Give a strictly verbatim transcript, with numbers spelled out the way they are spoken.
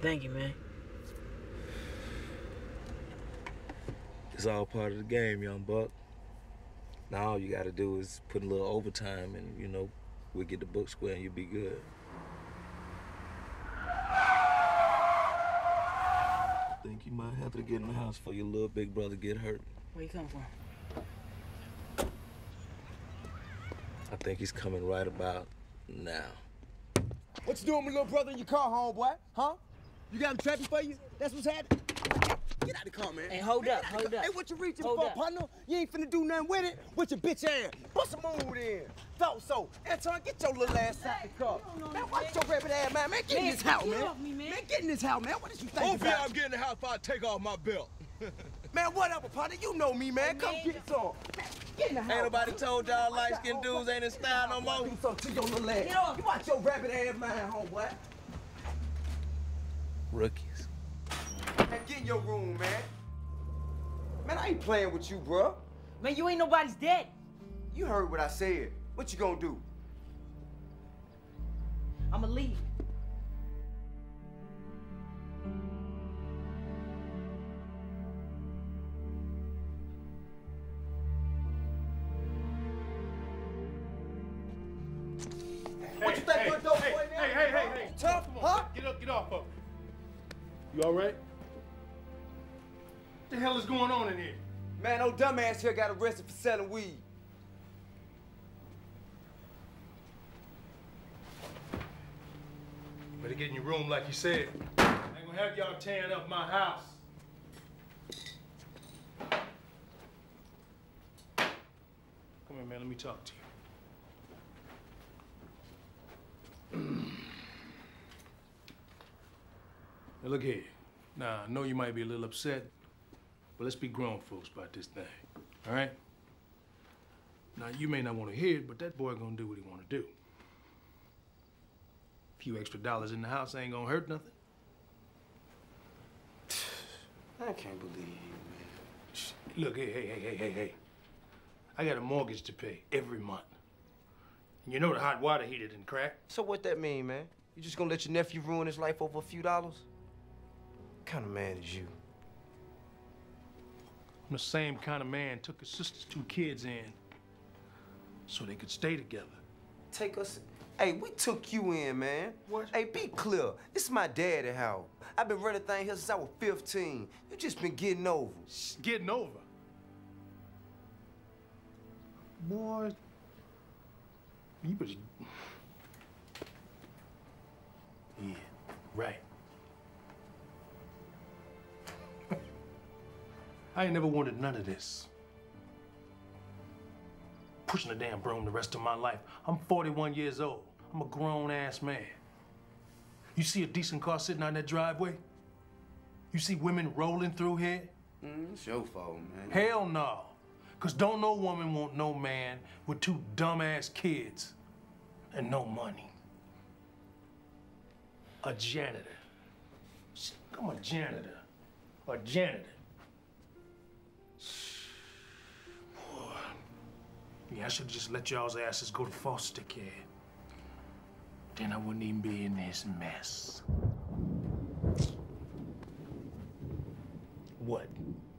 Thank you, man. It's all part of the game, young buck. Now all you gotta do is put a little overtime and, you know, we'll get the book square and you'll be good. I think you might have to get in the house for your little big brother get hurt. Where you coming from? I think he's coming right about now. What you doing with little brother in your car, homeboy? Huh? You got him trapping for you? That's what's happening? Get out the car, man. Hey, hold man, up, hold up. Hey, what you reaching hold for, up. partner? You ain't finna do nothing with it? With your bitch ass. Put some mood in. Thought so. Anton, get your little ass out the car. Man, watch your rabbit ass, man. Man, get in this house, man. Me, man. Man, get in this house, man. What did you think Both of about? y'all get in the house before I take off my belt. Man, whatever, partner. You know me, man. Come get some. Man, get in the house. Ain't nobody told y'all light-skinned dudes ain't in style no more? Do something to your little ass. Get off. You watch your rabbit ass, man, homeboy. Rookies. Man, get in your room, man. Man, I ain't playing with you, bro. Man, you ain't nobody's dad. You heard what I said. What you gonna do? I'ma leave. What you think hey, you're dope, hey, boy, now? hey, hey, hey, hey. Tough, Come on, huh? Get up, get off of me. You all right? What the hell is going on in here? Man, old dumbass here got arrested for selling weed. Better get in your room like you said. I ain't gonna have y'all tearing up my house. Come here, man, let me talk to you. Now look here. Now, I know you might be a little upset, but let's be grown folks about this thing, all right? Now, you may not want to hear it, but that boy gonna do what he want to do. A few extra dollars in the house ain't gonna hurt nothing. I can't believe you, man. Look, hey, hey, hey, hey, hey, hey. I got a mortgage to pay every month. And you know the hot water heater didn't crack. So what that mean, man? You just gonna let your nephew ruin his life over a few dollars? What kind of man is you? I'm the same kind of man took his sister's two kids in so they could stay together. Take us. Hey, we took you in, man. What? Hey, be clear. This is my daddy house. I've been running things here since I was fifteen. You just been getting over. Getting over. Boy, you better... Yeah, right. I ain't never wanted none of this. Pushing a damn broom the rest of my life. I'm forty-one years old. I'm a grown-ass man. You see a decent car sitting on that driveway? You see women rolling through here? Mm, it's your fault, man. Hell no. Because don't no woman want no man with two dumbass kids and no money. A janitor. I'm a janitor. A janitor. Boy. Yeah, I should just let y'all's asses go to foster care. Then I wouldn't even be in this mess. What?